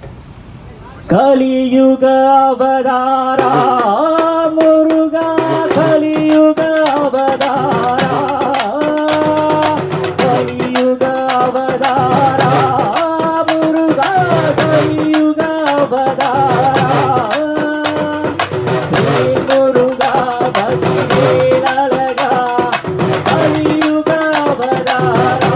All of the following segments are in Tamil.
கலியுக அவதாரா முருகா கலியுக அவதாரா கலியுக அவதாரா முருகா கலியுக அவதாரா முருகா பகிரேல் அழகா கலியுக அவதாரா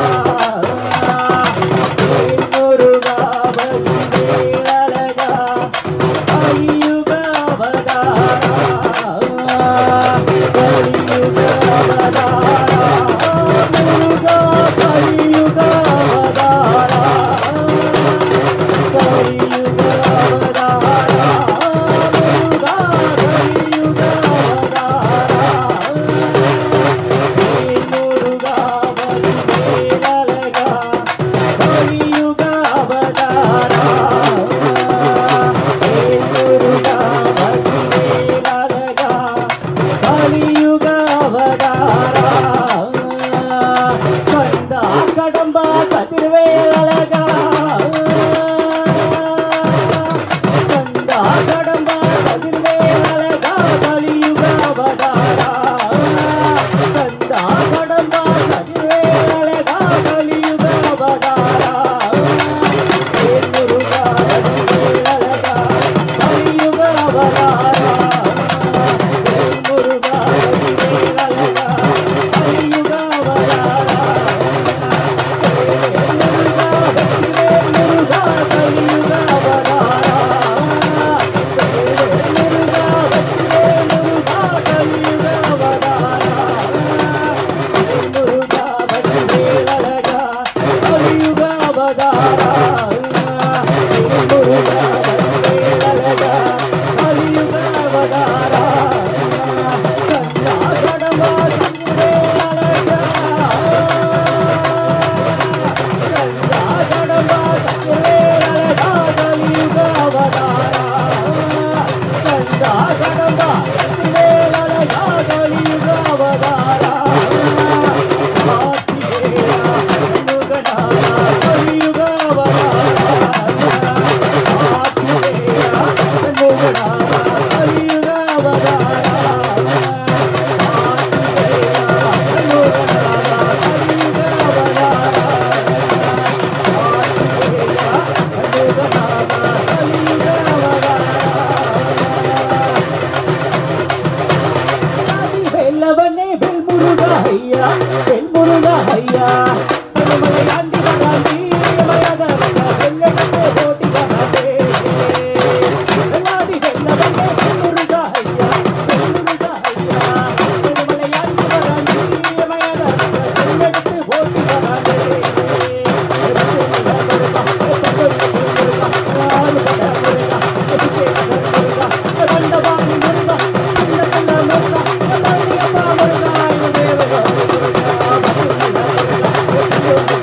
முருகா பகிரேல் அழகா கலியுக அவதாரா கலியுக அவதாரா முருகா கலியுக அவதாரா கலியுக அவதாரா முருகா கலியுக அவதாரா முருகா பகிரேல் அழகா கலியுக அவதாரா முருகா பகிரேல் அழகா கலியுக அவதாரா கந்தா கடம்பா கதிர்வேல் அழகா கந்தா கடம்பா கதிர்வேல் அழகா கலியுக அவதாரா கந்தா கடம்பா கதிர்வேல் அழகா கலியுக அவதாரா முருகா பகிரேல் அழகா கலியுக அவதாரா முருகா பகிரேல் அழகா கலியுக அவதாரா முருகா கலியுக அவதாரா முருகா கலியுக அவதாரா முருகா பகிரேல் அழகா கலியுக அவதாரா முருகா பகிரேல் அழகா கலியுக அவதாரா கந்தா கடம்பா கதிர்வேல் அழகா கந்தா கடம்பா கதிர்வேல் அழகா கலியுக அவதாரா கந்தா கடம்பா கதிர்வேல் அழகா கலியுக அவதாரா ஆத்திரேயா முருகனா கலியுக அவதாரா ஆத்திரேயா முருகனா கலியுக அவதாரா வெல்லவனே வெல் முருகா ஐயா வெல் முருகா ஐயா மலையாண்டி வராண்டி மயாத வெள்ளடே போட்டி வராதே வெல்லாதி வெல்லவனே வெல் முருகா ஐயா வெல் முருகா ஐயா மலையாண்டி வராண்டி மயாத வெள்ளடே போட்டி வராதே முருகா